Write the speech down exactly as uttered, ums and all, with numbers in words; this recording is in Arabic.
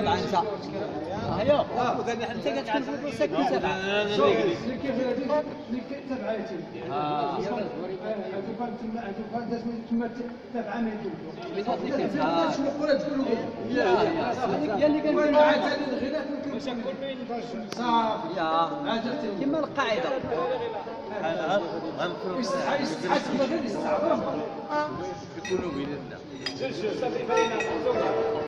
سبعة أنت. أيوه. وذا نحن تقعد تكون سكت سبعة. شوف اللي كيف هذيك اللي تبعها يتم. آه. هذوك تم هذوك لازم تم تبعها ما يدوم. بفضل كيف؟ آه. شو نقول تقولوا؟ لا لا. يا اللي قال لي عاد الغلاف ممكن كل ما ينفعش. صافي. يا. كما القاعدة. هذا غنقولوا. يستحي يستحي غير يستعبر. يكونوا بيننا.